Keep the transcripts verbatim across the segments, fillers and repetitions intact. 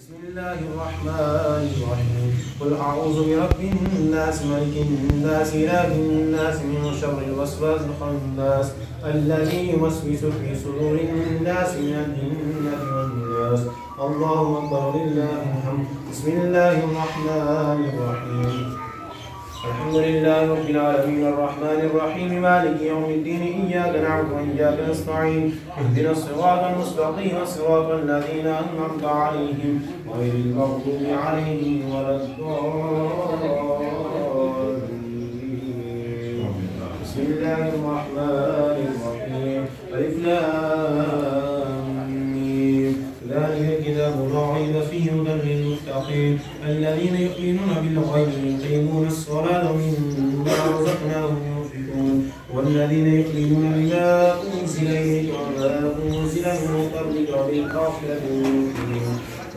بسم الله الرحمن الرحيم قل أعوذ برب الناس ملك الناس إله الناس من شر الوسواس الخناس الذي يوسوس في صدور الناس من الجنة والناس. الله أكبر لله الحمد. بسم الله الرحمن الرحيم الحمد لله رب العالمين الرحمن الرحيم مالك يوم الدين إياك نعبد وإياك نستعين اهدنا الصراط المستقيم صراط الذين أنعمت عليهم غير المغضوب عليهم ولا الضالين. بسم الله الرحمن الرحيم ألف لام ميم ذلك الكتاب لا ريب فيه هدى للمتقين الذين يؤمنون بالغيب ويقيمون الصلاة ومما رزقناهم ينفقون والذين يؤمنون بما أنزل إليك وما أنزل من قبلك وبالآخرة هم يوقنون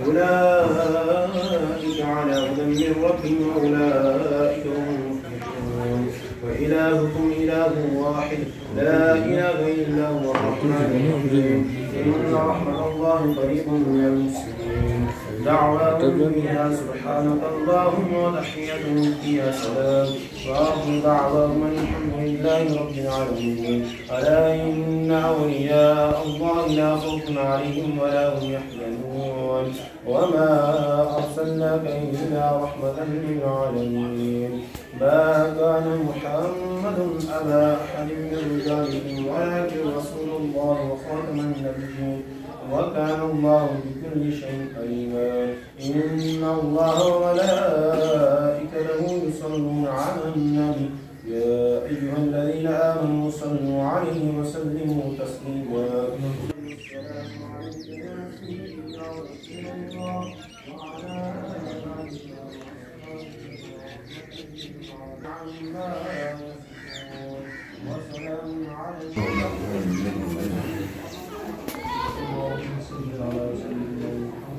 أولئك على هدى من ربهم وأولئك هم المفلحون. وإلهكم إله واحد لا إله إلا هو الرحمن الرحيم إن رحمة الله قريب من المحسنين. دعواهم فيها سبحانك اللهم وتحيتهم فيها سلام وآخر دعواهم الحمد لله رب العالمين. ألا إن أولياء الله لا خوف عليهم ولا هم يحزنون وما أرسلناك إلا رحمة للعالمين. ما كان محمد أبا أحد من رجالكم ولكن رسول الله وخاتم النبيين وكان الله بكل شيء عليما. إن الله وملائكته يصلون على النبي يا أيها الذين آمنوا صلوا عليه وسلموا تسليما. السلام عليك يا سيدنا رسول الله وعلى آله وسلام عليك اللهم صل على سيدنا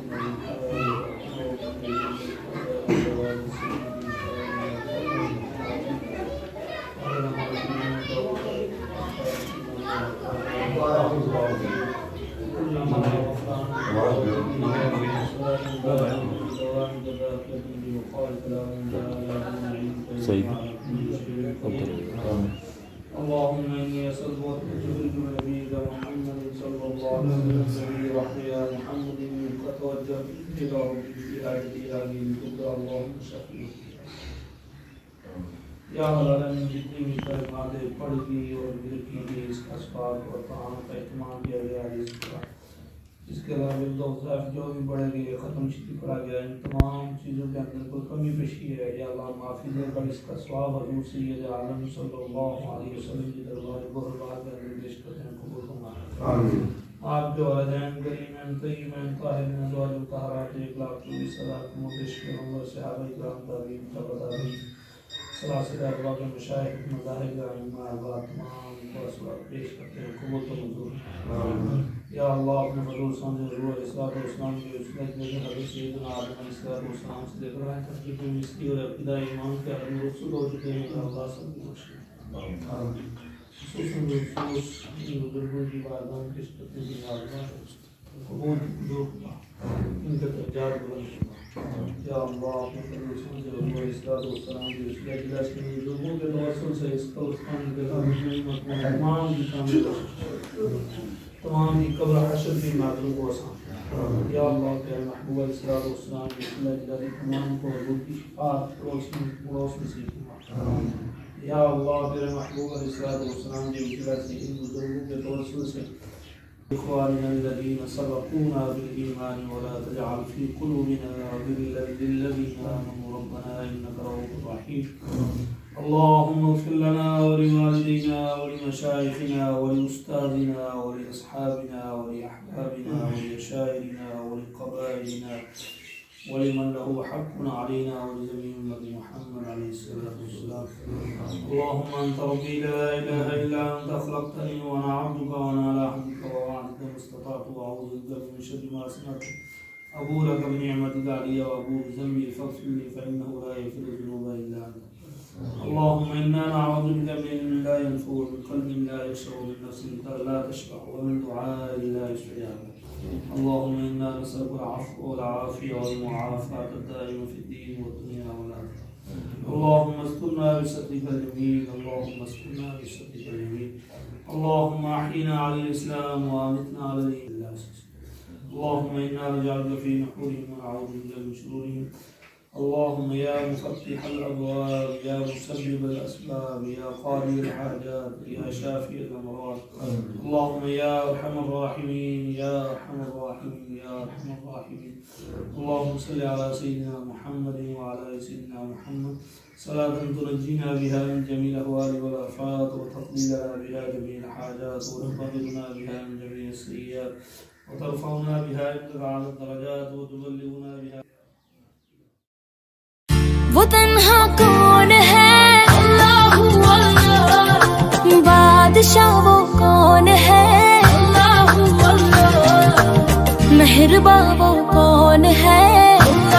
اللهم اني اسالك وتجد نبيك محمد صلى الله عليه وسلم وحيا محمد منك توجه الى ربي في هذه هذه الكبرى اللهم شفيع یا العالمین جتنی بھی کلمات پڑھ کی اور ذکر کی گئی اس کا اسباب اور قرآن کا اہتمام کیا گیا ہے اس کے علاوہ دوزاف جو بھی بڑھے گئے ختم شدی پڑھا گیا ان تمام چیزوں کے اندر کوئی کمی پیشی ہے یا اللہ معافی دے کر اس کا ثواب حضور سید عالم صلی اللہ علیہ وسلم کی دربار بہربار کے اندر پیش کرتے ہیں قبول فرمائے. آپ جو والدین کریمین طیبین طاہرین ازواج مطہرات ایک لاکھ چوبیس ہزار مدش کے نمبر صحابہ کرام تابعین تابعین سلاسل ارباب مشایخ مذاہب ائمہ احباب تمام برسولات پیش کرتے ہیں قبول و منظور. یا اللہ اپنے حضور صلی اللہ علیہ وسلم کے اسلام کے وسیلہ کے حضرت سیدنا آدم علیہ السلام سے لے کر آئیں تحقیق مستی اور ابتداء ایمان کے عالم رسول ہو چکے ہیں کہ اللہ سب کو بخشے. خصوصاً خصوص ان بزرگوں کی بارگاہ کی خدمت کی بارگاہ قبول دعا ان کے درجات بلند. یا اللہ اپنے حضور صلی اللہ علیہ وسلم کے وسیلہ کے بزرگوں کے توسل سے اس قبرستان کے تمام کی کامل تمام کی قبر حشر کی معذور کو آسان. یا اللہ تیرے محبوب علیہ السلام کے وسیلہ کے تمام کو حضور کی شفاعت روشنی روشنی نصیب فرما. یا اللہ تیرے محبوب علیہ السلام کے وسیلہ سے ان بزرگوں کے توسل سے اخواننا الذين سبقونا بالإيمان ولا تجعل في قلوبنا غلا للذين آمنوا ربنا إنك رؤوف رحيم. اللهم اغفر لنا ولوالدينا ولمشايخنا ولأستاذنا ولأصحابنا ولأحبابنا ولشاعرنا ولقبائلنا ولمن له حق علينا ولجميع أمة محمد عليه الصلاة والسلام. اللهم أنت ربي لا إله إلا أنت خلقتني وأنا عبدك وأنا على عهدك ووعدك ما استطعت وأعوذ بك من شر ما صنعت. أبوء لك بنعمتك علي وأبوء بذنبي فاغفر لي فإنه لا يغفر الذنوب إلا أنت. اللهم إنا نعوذ بك من علم لا ينفع ومن قلب لا يخشع ومن نفس لا تشبع ومن دعاء لا يستجاب. اللهم إنا نسألك العفو والعافية والمعافاة الدائمة في الدين والدنيا والآخرة. اللهم استرنا بسترك الجميل، اللهم استرنا بسترك الجميل. اللهم أحينا على الإسلام وأمتنا على الإيمان. اللهم إنا نجعلك في نحورهم ونعوذ بك من شرورهم. اللهم يا مفتح الأبواب، يا مسبب الأسباب، يا قاضي الحاجات، يا شافي الأمراض. اللهم يا أرحم الراحمين، يا أرحم الراحمين، يا أرحم الراحمين. اللهم صل على سيدنا محمد وعلى آل سيدنا محمد صلاة تنجينا بها من جميع الأهوال والآفات، وتقضي لنا بها جميع الحاجات، وتطهرنا بها من جميع السيئات، وترفعنا بها عندك على الدرجات، وتبلغنا بها. وہ تنہا کون ہے؟ اللہ اللہ. بادشاہ وہ کون ہے؟ اللہ اللہ. مہرباں وہ کون ہے؟